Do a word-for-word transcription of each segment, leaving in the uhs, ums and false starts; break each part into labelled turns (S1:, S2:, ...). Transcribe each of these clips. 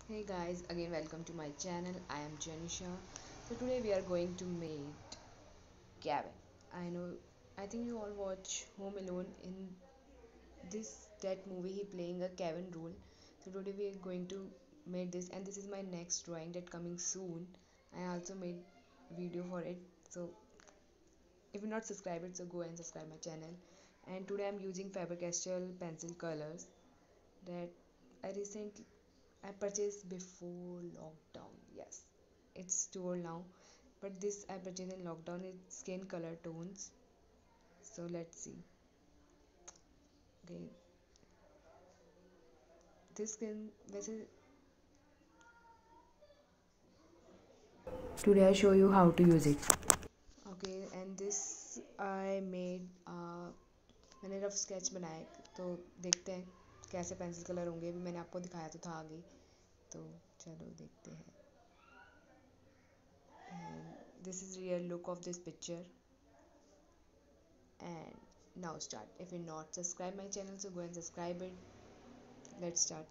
S1: Hey guys, again welcome to my channel. I am Janisha. So today we are going to meet Gavin. I know, I think you all watch Home Alone. In this that movie, he playing a Kevin role. So today we are going to make this, and this is my next drawing that coming soon. I also made video for it. So if you're not subscribed, so go and subscribe my channel. And today I'm using Faber-Castell pencil colors that I recently I purchased before lockdown. Yes, it's too old now, but this I purchased in lockdown. It's skin color tones. So let's see. Okay, this skin. वैसे today I show you how to use it. Okay, and this I made. Uh, मैंने rough sketch बनाए तो देखते हैं कैसे pencil colour होंगे. भी मैंने आपको दिखाया तो था आगे. तो चलो देखते हैं. And this is real look of this picture. And now start. If you not subscribe my channel, so go and subscribe it. Let's start.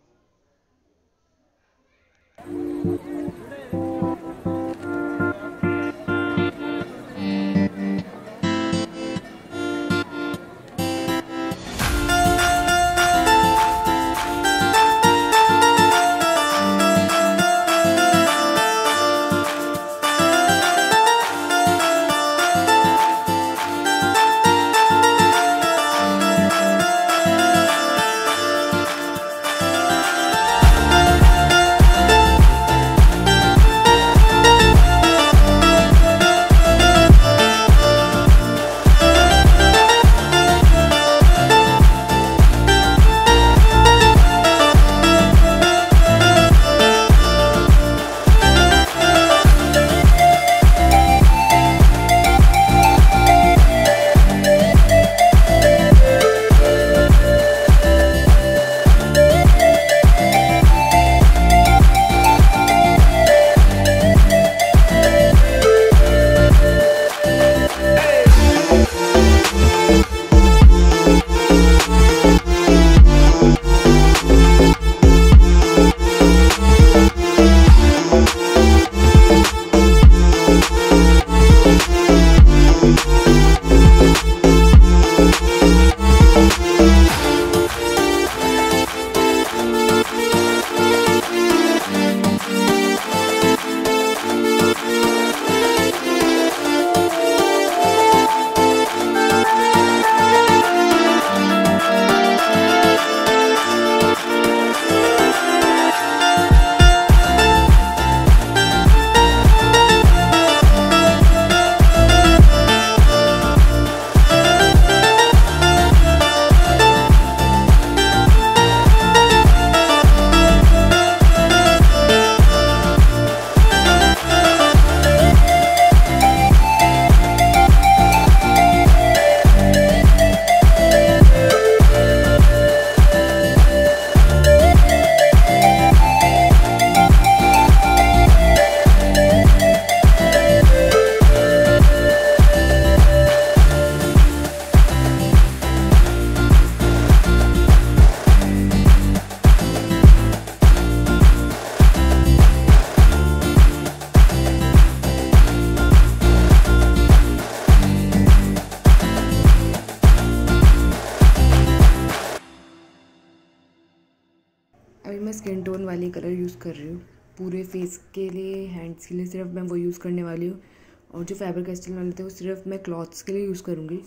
S1: अभी मैं स्किन टोन वाली कलर यूज़ कर रही हूँ पूरे फेस के लिए. हैंड्स के लिए सिर्फ मैं वो यूज़ करने वाली हूँ. और जो फैबर कैस्टल वाले थे वो सिर्फ मैं क्लॉथ्स के लिए यूज़ करूँगी.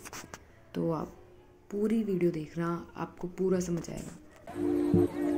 S1: तो आप पूरी वीडियो देखना, आपको पूरा समझ आएगा.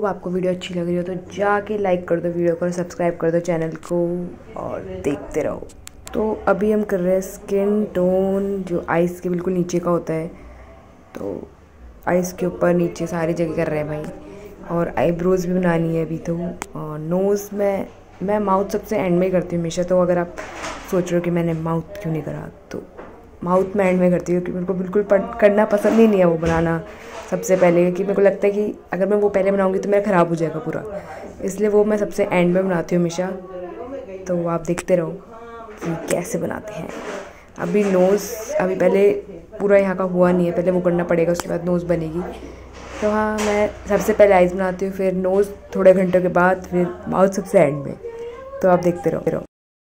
S1: आपको वीडियो अच्छी लग रही हो तो जाके लाइक कर दो वीडियो को और सब्सक्राइब कर दो चैनल को और देखते रहो। तो अभी हम कर रहे हैं स्किन टोन जो आइज़ के बिल्कुल नीचे का होता है, तो आइज़ के ऊपर नीचे सारी जगह कर रहे हैं भाई। और आईब्रोज़ भी बनानी है अभी तो। और नोज़ में मैं माउथ सबसे एंड में करती हूँ हमेशा। तो अगर आप सोच रहे हो कि मैंने माउथ क्यों नहीं करा, तो माउथ में एंड में करती हूँ क्योंकि मेरे को बिल्कुल करना पसंद ही नहीं है वो बनाना सबसे पहले, क्योंकि मेरे को लगता है कि अगर मैं वो पहले बनाऊँगी तो मेरा ख़राब हो जाएगा पूरा, इसलिए वो मैं सबसे एंड में बनाती हूँ हमेशा। तो आप देखते रहो कि कैसे बनाते हैं। अभी नोज़ अभी पहले पूरा यहाँ का हुआ नहीं है, पहले वो करना पड़ेगा, उसके बाद नोज़ बनेगी। तो हाँ, मैं सबसे पहले आइज़ बनाती हूँ, फिर नोज़ थोड़े घंटों के बाद, फिर माउथ सबसे एंड में। तो आप देखते रहो।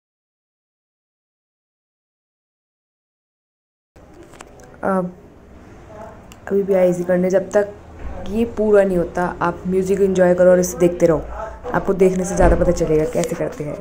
S1: अब अभी भी आइज़ ही करने, जब तक ये पूरा नहीं होता आप म्यूज़िक एंजॉय करो और इसे देखते रहो। आपको देखने से ज़्यादा पता चलेगा कैसे करते हैं।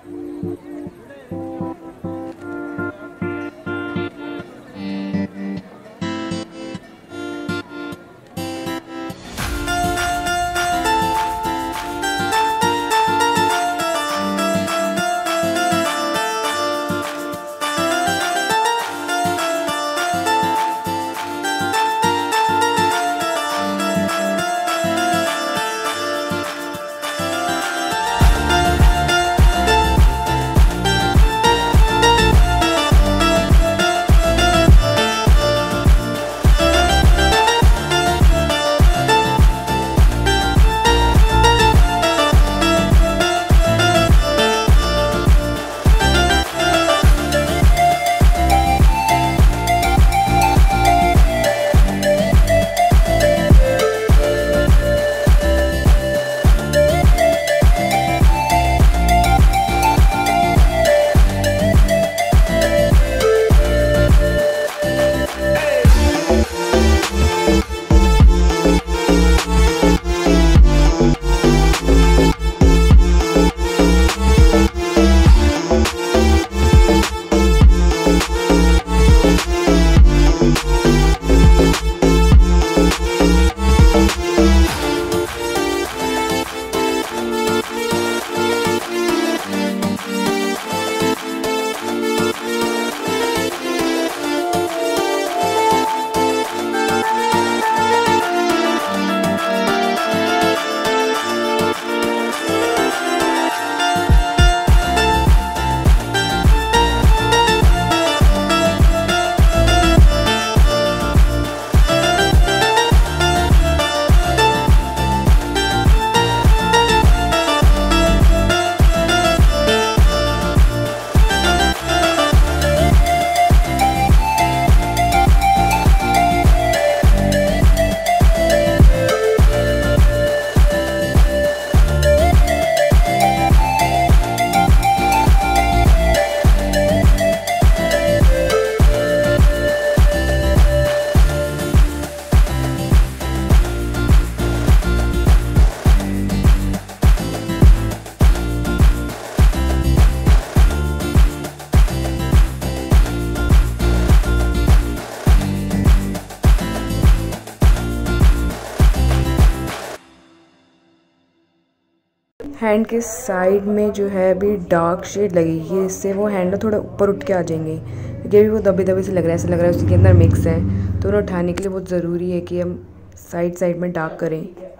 S1: हैंड के साइड में जो है अभी डार्क शेड लगेगी, इससे वो हैंड ना थोड़ा ऊपर उठ के आ जाएंगे, क्योंकि अभी वो दबे दबे से लग रहा है, ऐसा लग रहा है उसी के अंदर मिक्स है। तो उन्हें उठाने के लिए बहुत ज़रूरी है कि हम साइड साइड में डार्क करें।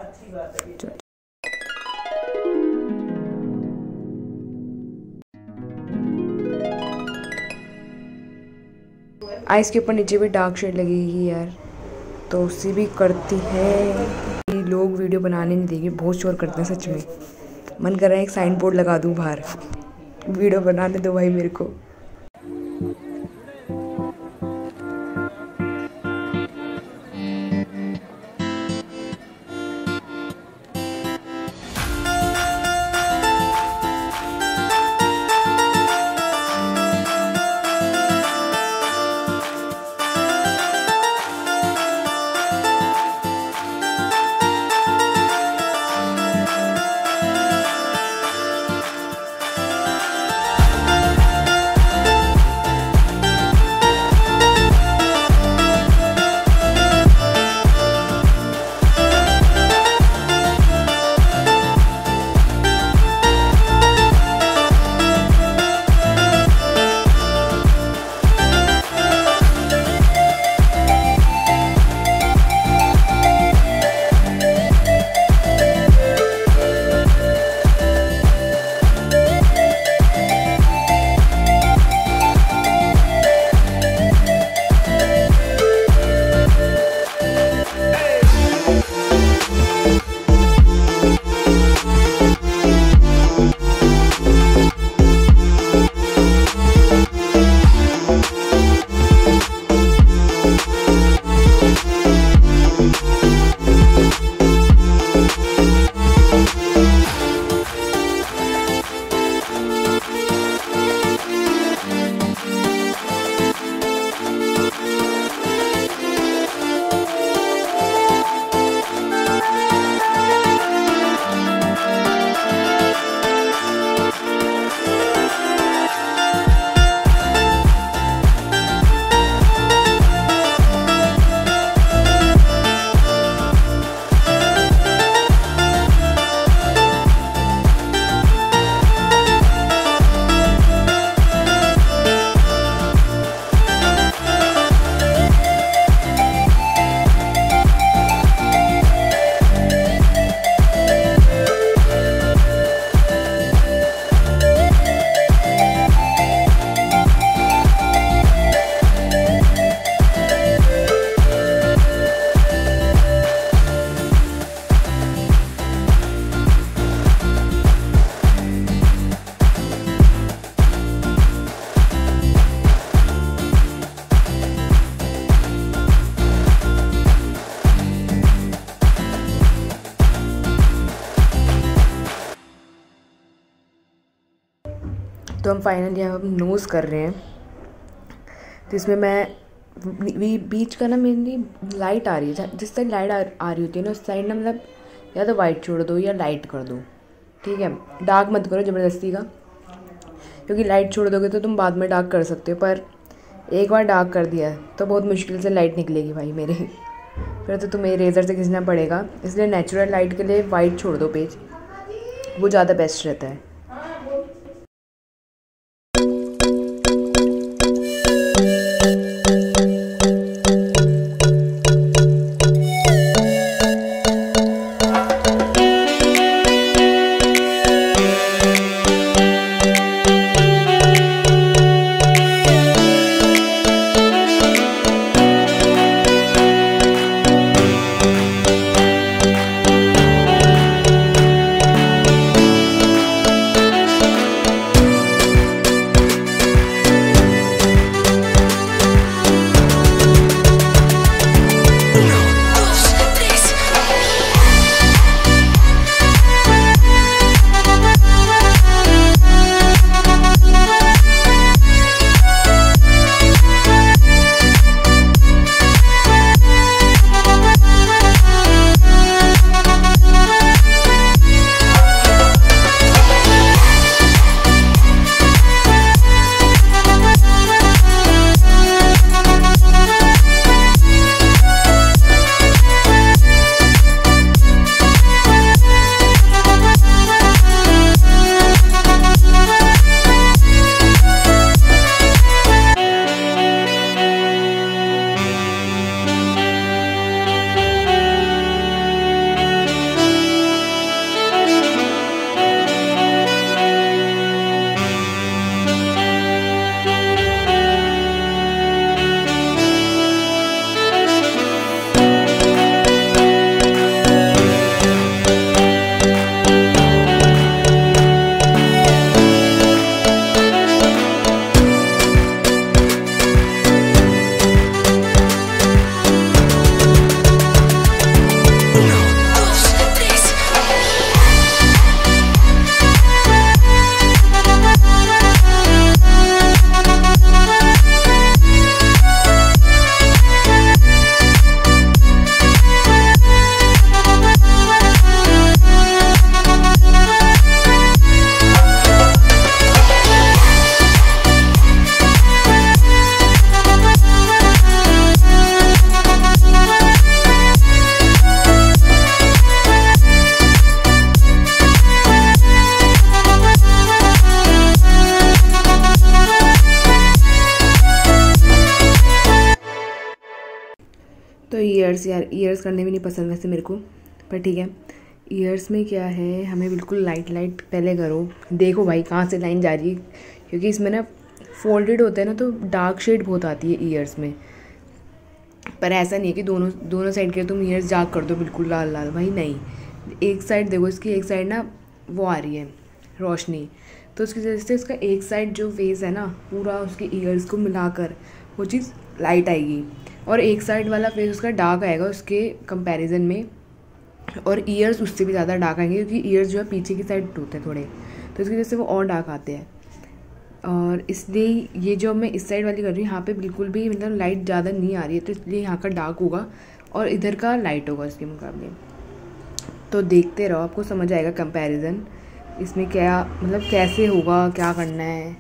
S1: आइज़ के ऊपर नीचे भी डार्क शेड लगेगी यार, तो उसी भी करती है। लोग वीडियो बनाने नहीं देंगे, बहुत शोर करते हैं सच में। मन कर रहा है एक साइन बोर्ड लगा दूं बाहर, वीडियो बनाने दो भाई मेरे को। तो हम फाइनली हम नोज़ कर रहे हैं। तो इसमें मैं बीच का ना मेनली लाइट आ रही है, जिस साइड लाइट आ, आ रही होती है ना उस साइड ना मतलब या तो वाइट छोड़ दो या लाइट कर दो, ठीक है। डार्क मत करो ज़बरदस्ती का, क्योंकि लाइट छोड़ दोगे तो तुम बाद में डार्क कर सकते हो, पर एक बार डार्क कर दिया तो बहुत मुश्किल से लाइट निकलेगी भाई मेरे, फिर तो तुम्हें इरेज़र से खींचना पड़ेगा। इसलिए नेचुरल लाइट के लिए वाइट छोड़ दो पेज, वो ज़्यादा बेस्ट रहता है। तो ईयर्स यार ईयर्स करने भी नहीं पसंद वैसे मेरे को, पर ठीक है। ईयर्स में क्या है, हमें बिल्कुल लाइट लाइट पहले करो, देखो भाई कहाँ से लाइन जा रही है, क्योंकि इसमें ना फोल्डेड होता है ना तो डार्क शेड बहुत आती है ईयर्स में। पर ऐसा नहीं है कि दोनों दोनों साइड के तुम ईयर्स डार्क कर दो बिल्कुल लाल लाल, भाई नहीं। एक साइड देखो, इसकी एक साइड ना वो आ रही है रोशनी, तो उसकी वजह से उसका एक साइड जो फेस है ना पूरा उसके ईयर्स को मिलाकर वो चीज़ लाइट आएगी, और एक साइड वाला फेस उसका डार्क आएगा उसके कंपैरिजन में, और ईयर्स उससे भी ज़्यादा डार्क आएंगे क्योंकि ईयर्स जो है पीछे की साइड होते हैं थोड़े, तो इसकी वजह से वो और डार्क आते हैं। और इसलिए ये जो मैं इस साइड वाली कर रही हूँ यहाँ पे बिल्कुल भी मतलब लाइट ज़्यादा नहीं आ रही है, तो इसलिए यहाँ का डार्क होगा और इधर का लाइट होगा इसके मुकाबले। तो देखते रहो, आपको समझ आएगा कंपैरिजन इसमें क्या मतलब कैसे होगा, क्या करना है।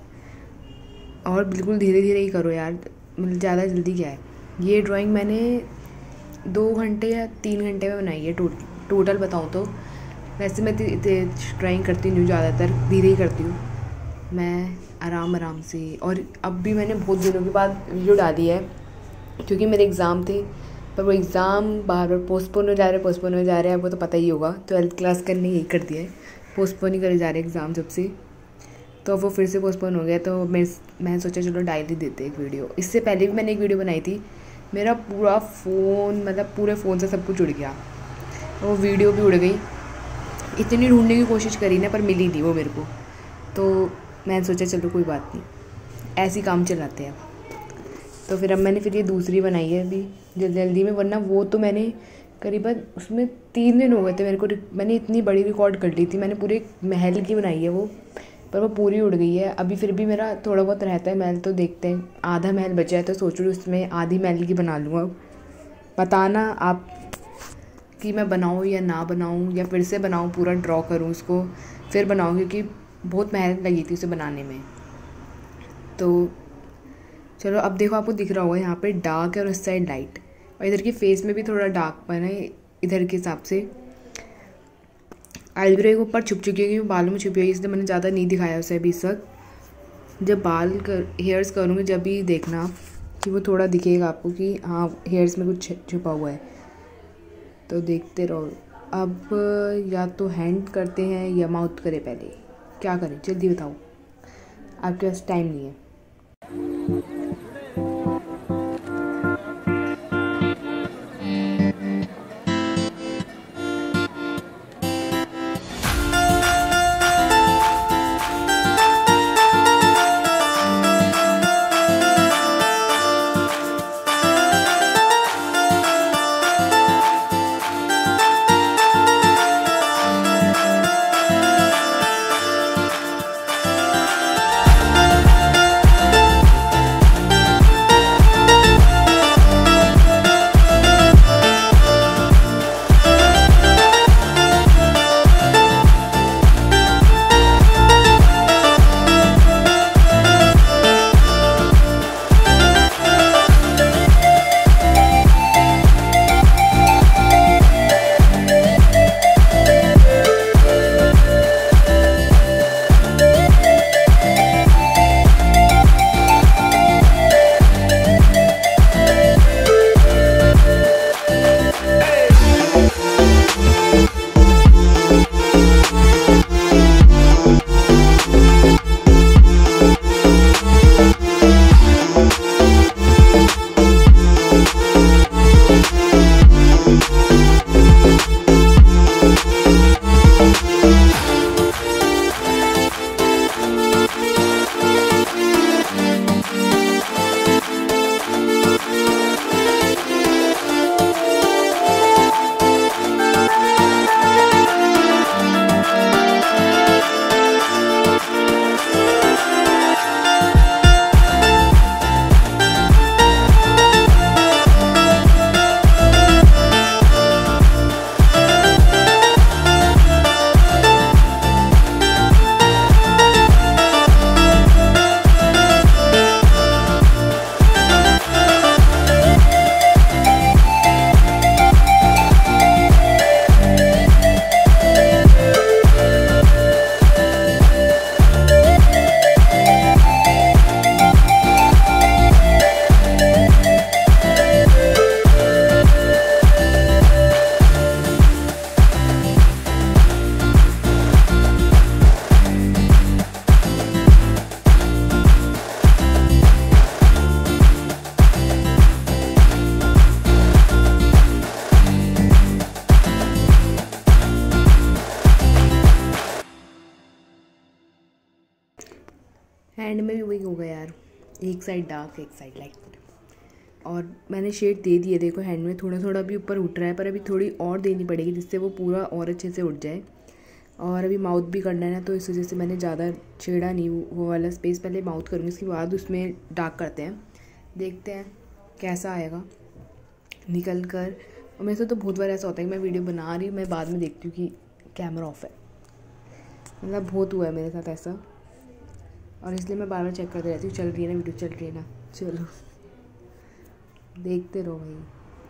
S1: और बिल्कुल धीरे धीरे ही करो यार, मतलब ज़्यादा जल्दी क्या है। ये ड्राइंग मैंने दो घंटे या तीन घंटे में बनाई है टोटल टोटल बताऊँ तो। वैसे मैं ड्राइंग करती हूँ ज़्यादातर धीरे ही करती हूँ मैं, आराम आराम से। और अब भी मैंने बहुत दिनों के बाद वीडियो डाली है क्योंकि मेरे एग्ज़ाम थे, पर वो एग्ज़ाम बार बार पोस्टपोन हो जा रहे हैं पोस्टपोन हो जा रहे हैं, आपको तो पता ही होगा। ट्वेल्थ क्लास करने यही कर दिया है, पोस्टपोन ही करे जा रहे हैं एग्ज़ाम जब से, तो वो फिर से पोस्टपोन हो गया। तो मैं मैं सोचा चलो डायली देते एक वीडियो। इससे पहले भी मैंने एक वीडियो बनाई थी, मेरा पूरा फ़ोन मतलब पूरे फ़ोन से सब कुछ उड़ गया, वो वीडियो भी उड़ गई। इतनी ढूंढने की कोशिश करी ना पर मिली नहीं वो मेरे को, तो मैंने सोचा चलो कोई बात नहीं, ऐसी काम चलाते हैं। तो फिर अब मैंने फिर ये दूसरी बनाई है अभी जल्दी जल्दी में, वरना वो तो मैंने करीबन उसमें तीन दिन हो गए थे मेरे को। मैंने इतनी बड़ी रिकॉर्ड कर ली थी, मैंने पूरे महल की बनाई है वो, पर वो पूरी उड़ गई है। अभी फिर भी मेरा थोड़ा बहुत रहता है महल, तो देखते हैं। आधा महल बचा है तो सोच रही हूँ उसमें आधी महल की बना लूँगा। बताना आप कि मैं बनाऊँ या ना बनाऊँ, या फिर से बनाऊँ, पूरा ड्रॉ करूँ उसको फिर बनाऊँ, क्योंकि बहुत मेहनत लगी थी उसे बनाने में। तो चलो अब देखो, आपको दिख रहा होगा यहाँ पे डार्क है और इस साइड लाइट, और इधर की फेस में भी थोड़ा डार्क पन है इधर के हिसाब से। आईब्रो के ऊपर छुप चुकी है क्योंकि बालों में छुपी हुई, इसलिए मैंने ज़्यादा नहीं दिखाया उसे अभी इस वक्त। जब बाल कर हेयर्स करूँगी जब भी देखना कि वो थोड़ा दिखेगा आपको कि हाँ हेयर्स में कुछ छुपा हुआ है, तो देखते रहो। अब या तो हैंड करते हैं या माउथ करें, पहले क्या करें जल्दी बताओ, आपके पास टाइम नहीं है। हैंड में भी वही होगा यार, एक साइड डार्क एक साइड लाइट। और मैंने शेड दे दिए, देखो हैंड में थोड़ा थोड़ा भी ऊपर उठ रहा है, पर अभी थोड़ी और देनी पड़ेगी जिससे वो पूरा और अच्छे से उठ जाए। और अभी माउथ भी करना है ना, तो इस वजह से मैंने ज़्यादा छेड़ा नहीं, वो वाला स्पेस पहले माउथ करूँगी, उसके बाद उसमें डार्क करते हैं, देखते हैं कैसा आएगा निकल कर। और मेरे से तो बहुत बार ऐसा होता है कि मैं वीडियो बना रही हूँ, मैं बाद में देखती हूँ कि कैमरा ऑफ है, मतलब बहुत हुआ है मेरे साथ ऐसा, और इसलिए मैं बार बार चेक करते रहती हूँ चल रही है ना वीडियो, चल रही है ना। चलो देखते रहो भाई।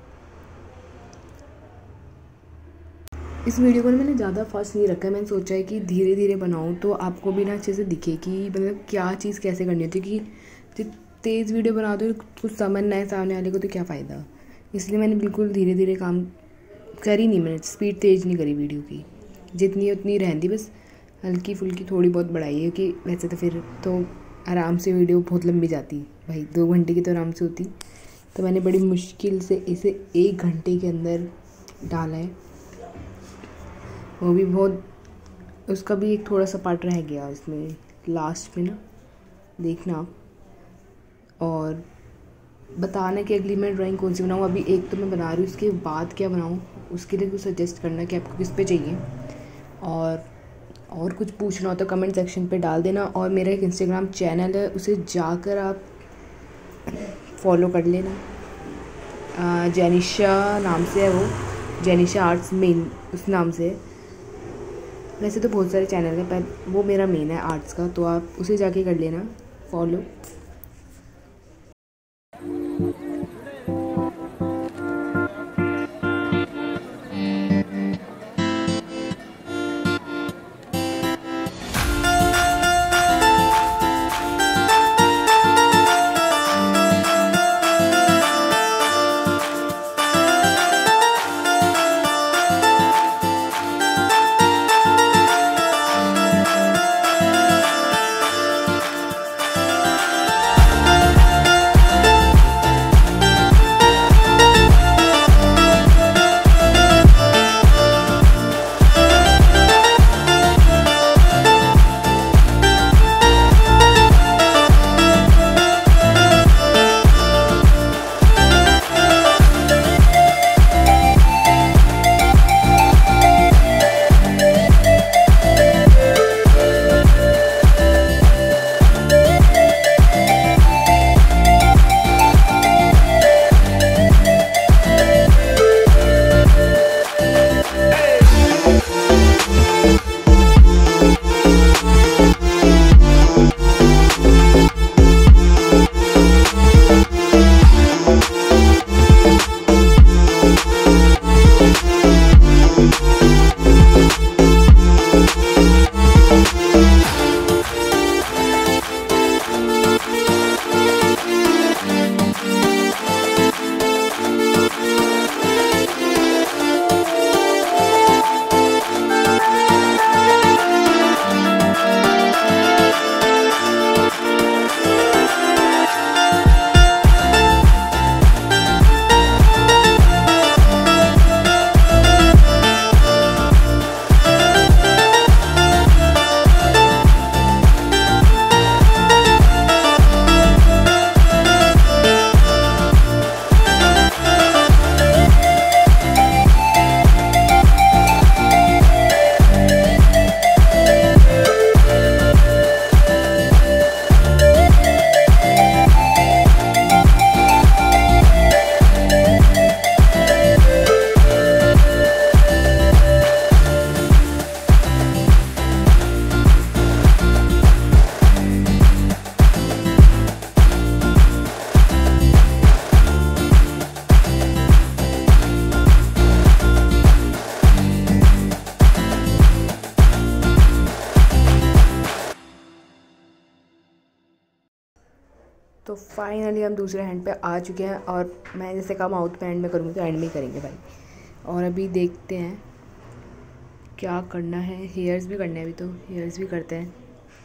S1: इस वीडियो को ना मैंने ज़्यादा फास्ट नहीं रखा है, मैंने सोचा है कि धीरे धीरे बनाऊँ तो आपको भी ना अच्छे से दिखे कि मतलब क्या चीज़ कैसे करनी होती है, कि तेज़ वीडियो बना दो कुछ समझ ना है सामने वाले को तो क्या फ़ायदा। इसलिए मैंने बिल्कुल धीरे धीरे काम करी नहीं, मैंने स्पीड तेज़ नहीं करी वीडियो की, जितनी उतनी रहती, बस हल्की फुल्की थोड़ी बहुत बढ़ाई है। कि वैसे तो फिर तो आराम से वीडियो बहुत लंबी जाती भाई, दो घंटे की तो आराम से होती, तो मैंने बड़ी मुश्किल से इसे एक घंटे के अंदर डाला है। वो भी बहुत, उसका भी एक थोड़ा सा पार्ट रह गया इसमें लास्ट में ना, देखना आप और बताना कि अगली मैं ड्राइंग कौन सी बनाऊँ। अभी एक तो मैं बना रही हूँ, उसके बाद क्या बनाऊँ उसके लिए कुछ सजेस्ट करना कि आपको किस पे चाहिए। और और कुछ पूछना हो तो कमेंट सेक्शन पे डाल देना। और मेरा एक इंस्टाग्राम चैनल है, उसे जाकर आप फॉलो कर लेना। जेनिशा नाम से है वो, जेनिशा आर्ट्स मेन उस नाम से। वैसे तो बहुत सारे चैनल हैं पर वो मेरा मेन है आर्ट्स का, तो आप उसे जाके कर लेना फॉलो। तो फाइनली हम दूसरे हैंड पे आ चुके हैं, और मैं जैसे कहा माउथ पे एंड में करूँगी तो एंड में ही करेंगे भाई। और अभी देखते हैं क्या करना है। हेयर्स भी करने हैं, अभी तो हेयर्स भी करते हैं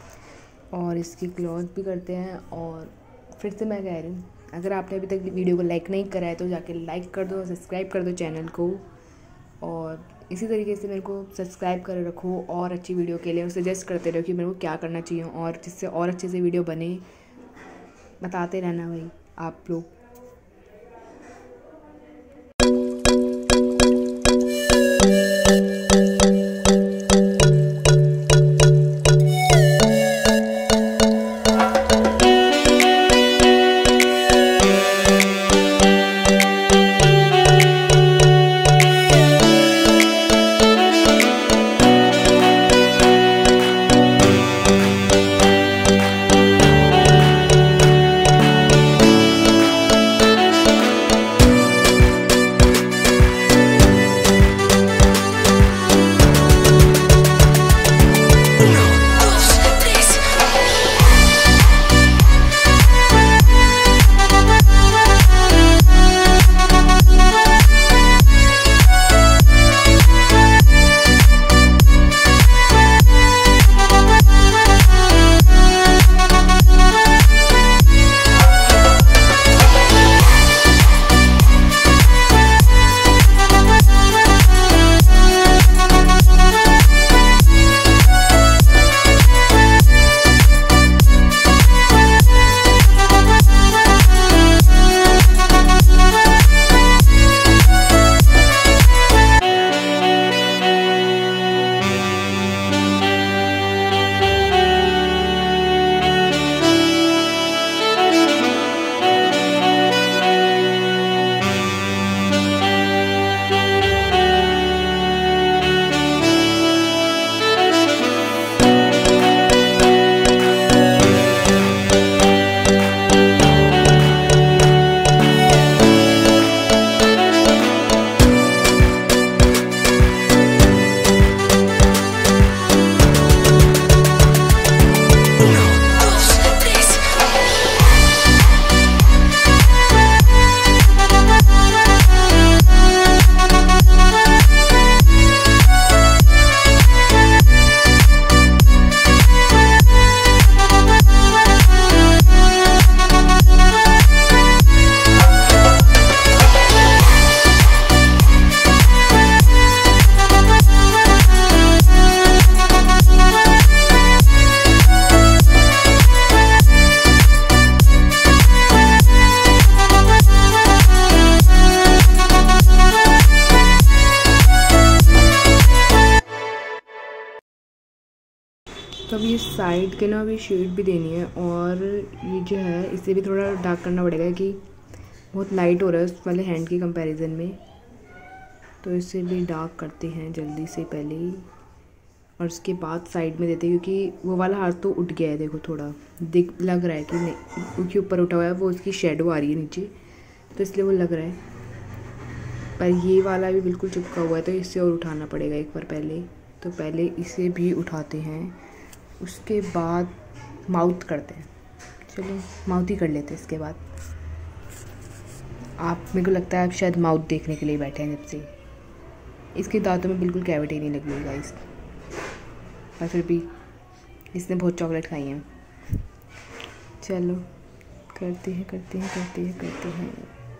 S1: और इसकी क्लॉथ भी करते हैं। और फिर से मैं कह रही हूँ, अगर आपने अभी तक वीडियो को लाइक नहीं करा है तो जाके लाइक कर दो, सब्सक्राइब कर दो चैनल को। और इसी तरीके से मेरे को सब्सक्राइब कर रखो और अच्छी वीडियो के लिए, और सजेस्ट करते रहो कि मेरे को क्या करना चाहिए और जिससे और अच्छे से वीडियो बने। बताते रहना भाई आप लोग। साइड के ना भी शेड भी देनी है, और ये जो है इसे भी थोड़ा डार्क करना पड़ेगा कि बहुत लाइट हो रहा है उस वाले हैंड के कंपैरिजन में, तो इसे भी डार्क करते हैं जल्दी से पहले ही। और उसके बाद साइड में देते हैं, क्योंकि वो वाला हाथ तो उठ गया है, देखो थोड़ा दिख लग रहा है कि नहीं, क्योंकि ऊपर उठा हुआ है वो उसकी शेडो आ रही है नीचे, तो इसलिए वो लग रहा है। पर ये वाला भी बिल्कुल चिपका हुआ है, तो इससे और उठाना पड़ेगा एक बार पहले। तो पहले इसे भी उठाते हैं, उसके बाद माउथ करते हैं। चलो माउथ ही कर लेते हैं इसके बाद। आप, मेरे को लगता है आप शायद माउथ देखने के लिए बैठे हैं जब से। इसके दांतों में बिल्कुल कैविटी नहीं लगी है गाइस, पर फिर भी इसने बहुत चॉकलेट खाई हैं। चलो करते हैं करते हैं करते हैं करते हैं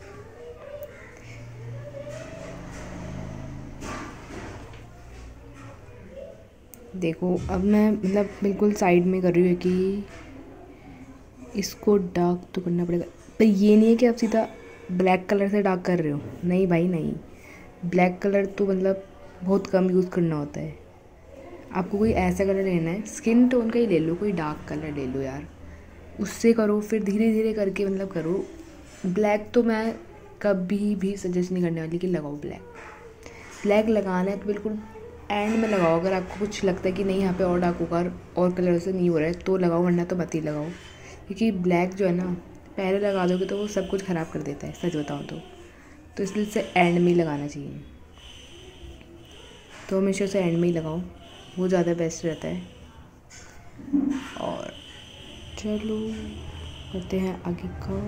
S1: देखो अब मैं मतलब बिल्कुल साइड में कर रही हूँ कि इसको डार्क तो करना पड़ेगा, पर ये नहीं है कि आप सीधा ब्लैक कलर से डार्क कर रहे हो, नहीं भाई नहीं। ब्लैक कलर तो मतलब बहुत कम यूज़ करना होता है। आपको कोई ऐसा कलर लेना है, स्किन टोन का ही ले लो, कोई डार्क कलर ले लो यार, उससे करो, फिर धीरे धीरे करके मतलब करो। ब्लैक तो मैं कभी भी सजेस्ट नहीं करने वाली कि लगाओ ब्लैक। ब्लैक लगाना है तो बिल्कुल एंड में लगाओ, अगर आपको कुछ लगता है कि नहीं यहाँ पे और डार्क होगा और कलर से नहीं हो रहा है तो लगाओ, वरना तो मत ही लगाओ। क्योंकि ब्लैक जो है ना पहले लगा दोगे तो वो सब कुछ ख़राब कर देता है, सच बताऊँ तो तो इसलिए इसे एंड में ही लगाना चाहिए। तो हमेशा से एंड में ही लगाओ, वो ज़्यादा बेस्ट रहता है। और चलो करते हैं आगे का।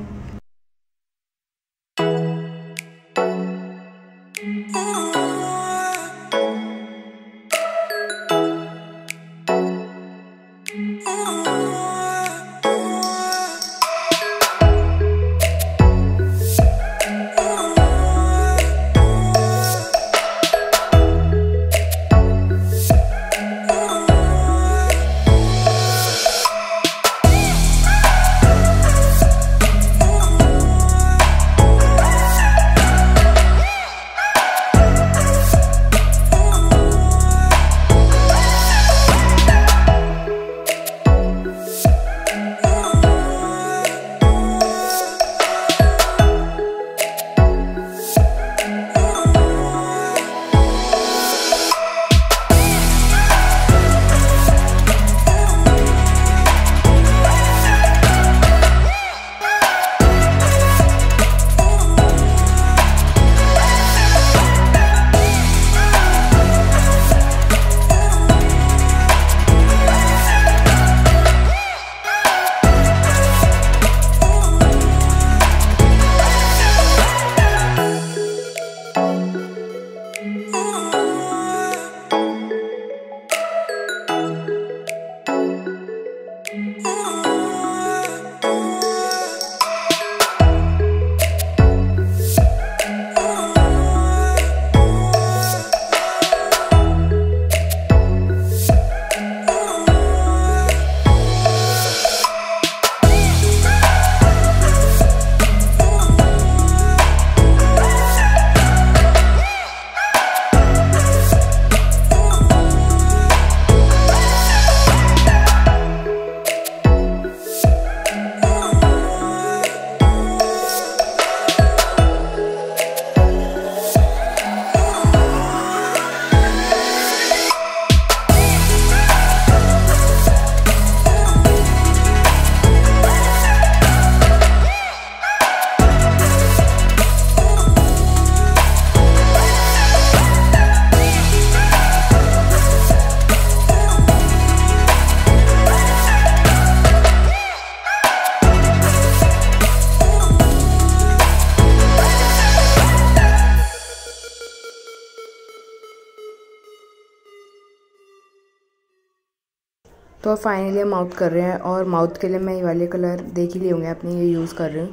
S1: तो फाइनली हम माउथ कर रहे हैं, और माउथ के लिए मैं ये वाले कलर देख ही लिए होंगे अपने, ये यूज़ कर रही हूँ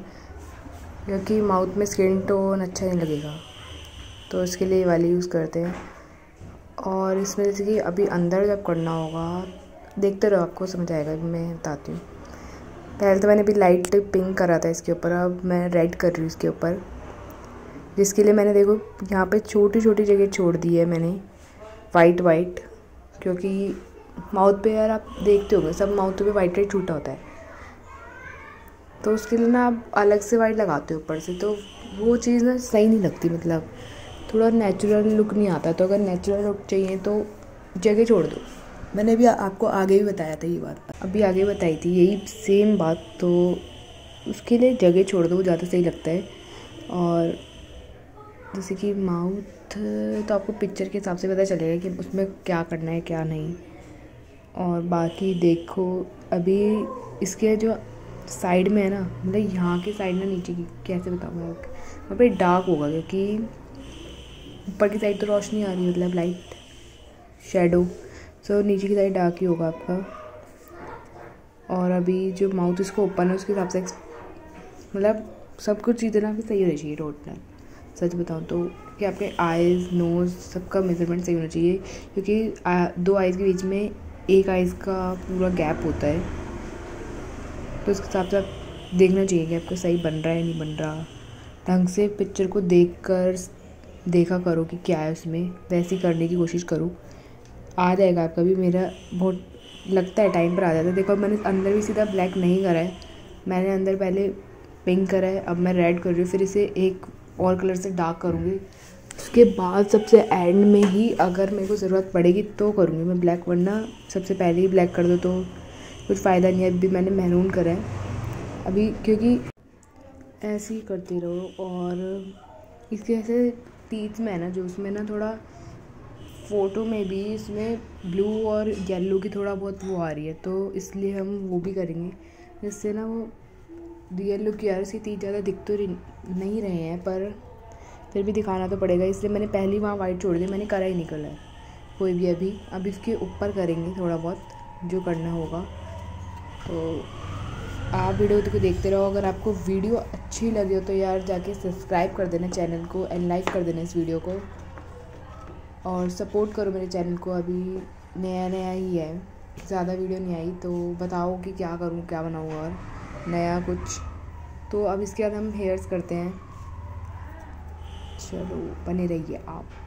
S1: क्योंकि माउथ में स्किन टोन अच्छा नहीं लगेगा, तो इसके लिए ये वाली यूज़ करते हैं। और इसमें जैसे कि अभी अंदर जब करना होगा, देखते रहो आपको समझ आएगा, मैं बताती हूँ। पहले तो मैंने अभी लाइट पिंक करा था इसके ऊपर, अब मैं रेड कर रही हूँ इसके ऊपर, जिसके लिए मैंने देखो यहाँ पे छोटी छोटी जगह छोड़ दी है मैंने वाइट वाइट, क्योंकि माउथ पे यार आप देखते होंगे सब माउथ पे वाइट वाइट छूटा होता है, तो उसके लिए ना आप अलग से वाइट लगाते हो ऊपर से, तो वो चीज़ ना सही नहीं लगती, मतलब थोड़ा नेचुरल लुक नहीं आता। तो अगर नेचुरल लुक चाहिए तो जगह छोड़ दो। मैंने अभी आपको आगे भी बताया था ये बात, अभी आगे बताई थी यही सेम बात, तो उसके लिए जगह छोड़ दो, वो ज़्यादा सही लगता है। और जैसे कि माउथ, तो आपको पिक्चर के हिसाब से पता चलेगा कि उसमें क्या करना है क्या नहीं। और बाकी देखो अभी इसके जो साइड में है ना, मतलब यहाँ की साइड ना, नीचे की कैसे बताऊँ मैं आपको, वहाँ पे डार्क होगा क्योंकि ऊपर की साइड तो रोशनी आ रही है, मतलब लाइट शेडो, सो नीचे की साइड डार्क ही होगा आपका। और अभी जो माउथ इसको ओपन है उसके हिसाब से मतलब सब कुछ इतना भी सही होना चाहिए टोटल। सच बताऊँ तो कि आपके आइज़ नोज़ सबका मेजरमेंट सही होना चाहिए, क्योंकि आ, दो आइज़ के बीच में एक आइज़ का पूरा गैप होता है, तो उसके हिसाब से आप देखना चाहिए कि आपका सही बन रहा है नहीं बन रहा। ढंग से पिक्चर को देख कर देखा करो कि क्या है उसमें, वैसे करने की कोशिश करो, आ जाएगा आपका भी। मेरा बहुत लगता है टाइम पर आ जाता है। देखो मैंने अंदर भी सीधा ब्लैक नहीं करा है, मैंने अंदर पहले पिंक करा है, अब मैं रेड कर रही हूँ, फिर इसे एक और कलर से डार्क करूँगी, उसके बाद सबसे एंड में ही अगर मेरे को ज़रूरत पड़ेगी तो करूँगी मैं ब्लैक, वरना सबसे पहले ही ब्लैक कर दो तो कुछ फ़ायदा नहीं है। अभी मैंने मैरून करा है अभी, क्योंकि ऐसे ही करते रहो। और इसके ऐसे टीथ में है ना, जो उसमें ना थोड़ा फ़ोटो में भी इसमें ब्लू और येलो की थोड़ा बहुत वो आ रही है, तो इसलिए हम वो भी करेंगे, जिससे ना वो रियल लुक यार सी तीन ज़्यादा दिख तो नहीं रहे हैं, पर फिर भी दिखाना तो पड़ेगा, इसलिए मैंने पहली वहाँ वाइट छोड़ दी, मैंने करा ही नहीं कलर कोई भी। अभी अब इसके ऊपर करेंगे थोड़ा बहुत जो करना होगा। तो आप वीडियो को देखते रहो। अगर आपको वीडियो अच्छी लगी हो तो यार जाके सब्सक्राइब कर देना चैनल को एंड लाइक कर देना इस वीडियो को, और सपोर्ट करो मेरे चैनल को। अभी नया नया ही है, ज़्यादा वीडियो नहीं आई, तो बताओ कि क्या करूँ क्या बनाऊँ और नया कुछ। तो अब इसके बाद हम हेयर्स करते हैं, चलो बने रहिए आप।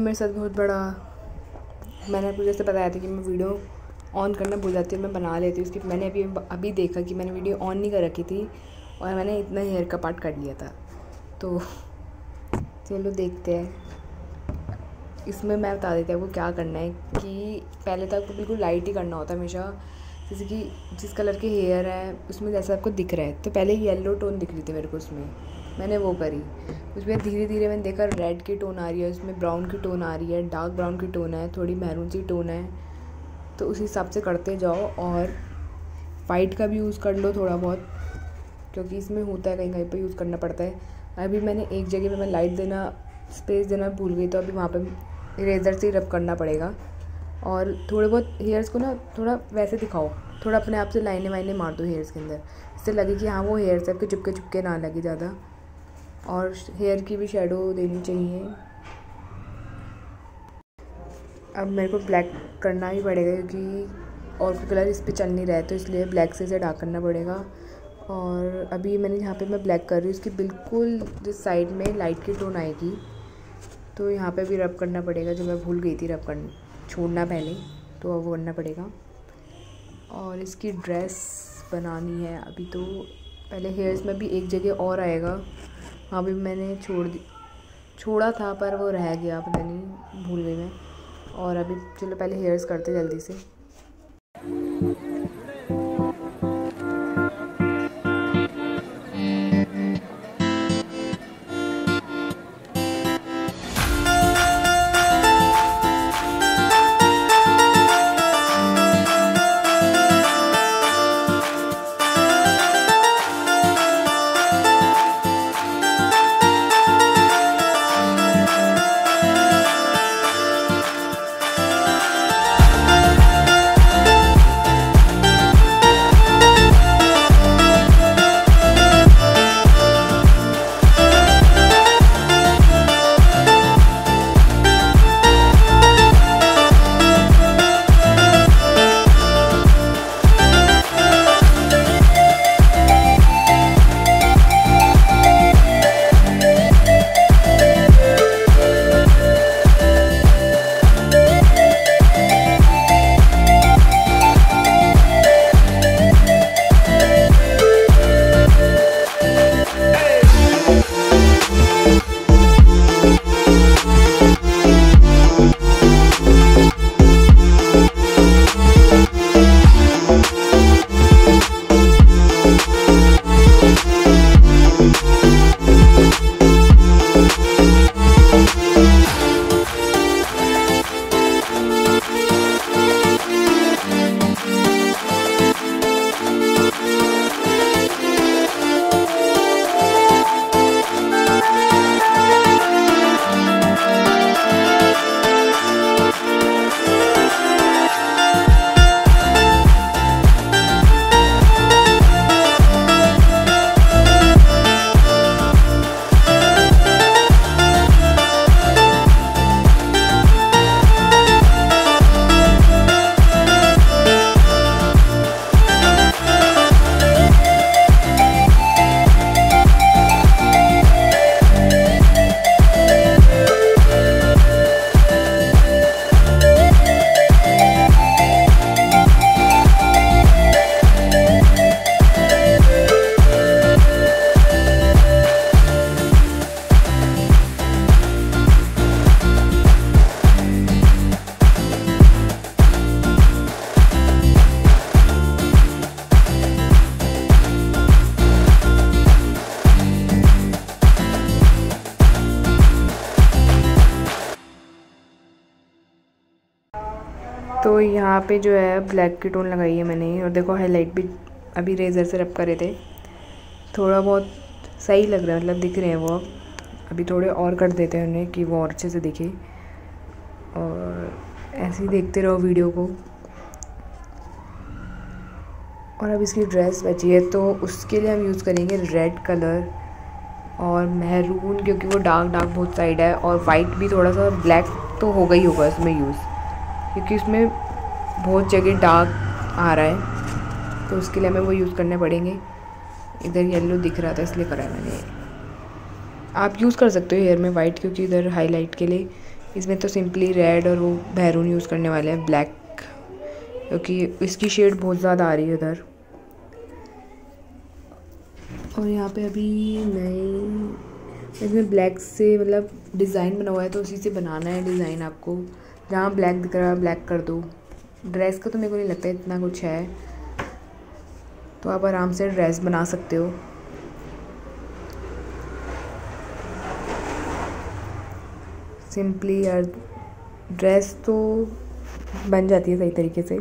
S1: मेरे साथ बहुत बड़ा, मैंने आपको जैसे बताया था कि मैं वीडियो ऑन करना भूल जाती हूँ, मैं बना लेती हूँ उसकी। मैंने अभी अभी देखा कि मैंने वीडियो ऑन नहीं कर रखी थी और मैंने इतना हेयर का पार्ट कर लिया था। तो चलो देखते हैं। इसमें मैं बता देती हूँ आपको क्या करना है कि पहले तो आपको बिल्कुल लाइट ही करना होता है हमेशा। जैसे कि जिस कलर के हेयर है उसमें जैसा आपको दिख रहा है, तो पहले येलो टोन दिख रही थी मेरे को, उसमें मैंने वो करी। उसमें धीरे धीरे मैंने देखा रेड की टोन आ रही है, उसमें ब्राउन की टोन आ रही है, डार्क ब्राउन की टोन है, थोड़ी मैरून सी टोन है। तो उस हिसाब से करते जाओ और वाइट का भी यूज़ कर लो थोड़ा बहुत, क्योंकि इसमें होता है कहीं कहीं पे यूज़ करना पड़ता है। अभी मैंने एक जगह पे मैं लाइट देना, स्पेस देना भूल गई, तो अभी वहाँ पे इरेज़र से रब करना पड़ेगा। और थोड़े बहुत हेयर्स को ना थोड़ा वैसे दिखाओ, थोड़ा अपने आप से लाइनें वाइनें मार दो हेयर्स के अंदर, इससे लगे कि हाँ वो हेयर्स आपके चुपके चुपके ना लगे ज़्यादा। और हेयर की भी शेडो देनी चाहिए। अब मेरे को ब्लैक करना ही पड़ेगा क्योंकि और कोई कलर इस पर चल नहीं रहा है, तो इसलिए ब्लैक से इसे डार्क करना पड़ेगा। और अभी मैंने यहाँ पे मैं ब्लैक कर रही हूँ, इसकी बिल्कुल जिस साइड में लाइट की टोन आएगी, तो यहाँ पे भी रब करना पड़ेगा, जो मैं भूल गई थी रब करना छोड़ना पहले, तो अब वो करना पड़ेगा। और इसकी ड्रेस बनानी है अभी, तो पहले हेयर्स में भी एक जगह और आएगा, वहाँ भी मैंने छोड़ दी छोड़ा था पर वो रह गया, पता नहीं भूल गई मैं। और अभी चलो पहले हेयर्स करते जल्दी से। तो यहाँ पे जो है ब्लैक की टोन लगाई है मैंने, और देखो हाईलाइट भी अभी रेज़र से रब करे थे, थोड़ा बहुत सही लग रहा है, मतलब दिख रहे हैं वो। अब अभी थोड़े और कर देते हैं उन्हें कि वो और अच्छे से दिखे, और ऐसे ही देखते रहो वीडियो को। और अब इसकी ड्रेस बची है, तो उसके लिए हम यूज़ करेंगे रेड कलर और मैरून, क्योंकि वो डार्क डार्क बहुत साइड है, और वाइट भी थोड़ा सा, ब्लैक तो होगा ही होगा इसमें यूज़, क्योंकि उसमें बहुत जगह डार्क आ रहा है, तो उसके लिए हमें वो यूज़ करने पड़ेंगे। इधर येलो दिख रहा था इसलिए करा है मैंने। आप यूज़ कर सकते हो हेयर में वाइट, क्योंकि इधर हाईलाइट के लिए इसमें तो सिंपली रेड और वो बैरून यूज़ करने वाले हैं, ब्लैक, क्योंकि इसकी शेड बहुत ज़्यादा आ रही है उधर। और यहाँ पे अभी नई इसमें ब्लैक से मतलब डिज़ाइन बना हुआ है, तो उसी से बनाना है डिज़ाइन आपको। जहाँ ब्लैक दिख रहा है ब्लैक कर दो। ड्रेस का तो मेरे को नहीं लगता इतना कुछ है, तो आप आराम से ड्रेस बना सकते हो। सिंपली यार ड्रेस तो बन जाती है सही तरीके से।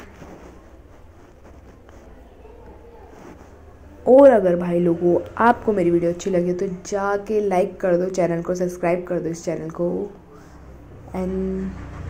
S1: और अगर भाई लोगों आपको मेरी वीडियो अच्छी लगे तो जाके लाइक कर दो, चैनल को सब्सक्राइब कर दो इस चैनल को, एंड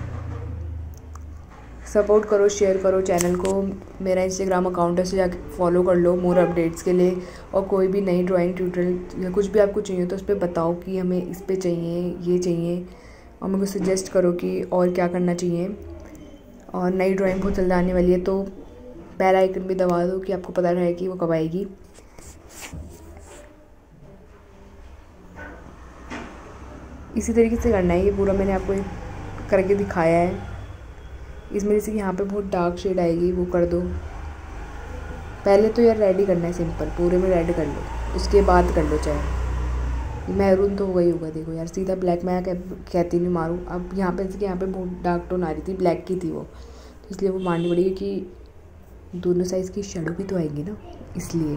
S1: सपोर्ट करो, शेयर करो चैनल को। मेरा इंस्टाग्राम अकाउंट है, उसे जाके फॉलो कर लो मोर अपडेट्स के लिए। और कोई भी नई ड्राइंग ट्यूटोरियल या कुछ भी आपको चाहिए तो उस पर बताओ कि हमें इस पे चाहिए, ये चाहिए, और मेरे को सजेस्ट करो कि और क्या करना चाहिए। और नई ड्राइंग बहुत जल्द आने वाली है, तो बेल आइकन भी दबा दो कि आपको पता रहे कि वो कब आएगी। इसी तरीके से करना है, ये पूरा मैंने आपको करके दिखाया है। इसमें जैसे यहाँ पे बहुत डार्क शेड आएगी, वो कर दो। पहले तो यार रेड ही करना है, सिंपल पूरे में रेड कर लो, उसके बाद कर लो चाहे मैरून तो होगा ही होगा। देखो यार सीधा ब्लैक मैं कहती नहीं मारूँ। अब यहाँ पे जैसे यहाँ पे बहुत डार्क टोन आ रही थी, ब्लैक की थी वो, तो इसलिए वो माननी पड़ेगी कि दोनों साइज़ की शेडो भी तो आएंगी ना, इसलिए।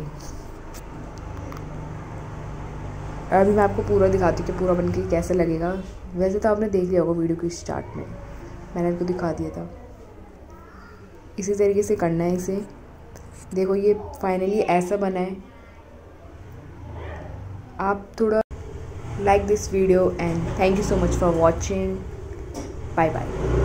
S1: अभी मैं आपको पूरा दिखाती हूँ कि पूरा बन के कैसा लगेगा। वैसे तो आपने देख लिया होगा वीडियो के स्टार्ट में, मैंने आपको दिखा दिया था। इसी तरीके से करना है इसे। देखो ये फाइनली ऐसा बना है। आप थोड़ा like this video and thank you so much for watching. Bye bye.